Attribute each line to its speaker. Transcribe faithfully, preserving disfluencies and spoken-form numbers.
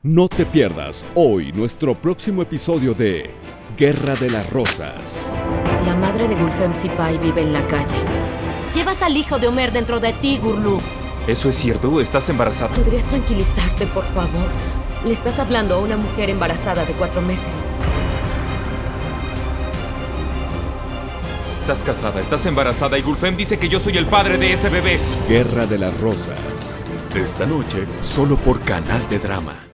Speaker 1: No te pierdas hoy nuestro próximo episodio de Guerra de las Rosas.
Speaker 2: La madre de Gulfem Sipai vive en la calle. Llevas al hijo de Omer dentro de ti, Gurlu.
Speaker 3: ¿Eso es cierto? ¿Estás embarazada?
Speaker 2: ¿Podrías tranquilizarte, por favor? Le estás hablando a una mujer embarazada de cuatro meses.
Speaker 3: Estás casada, estás embarazada y Gulfem dice que yo soy el padre de ese bebé.
Speaker 1: Guerra de las Rosas. Esta noche, solo por Canal de Drama.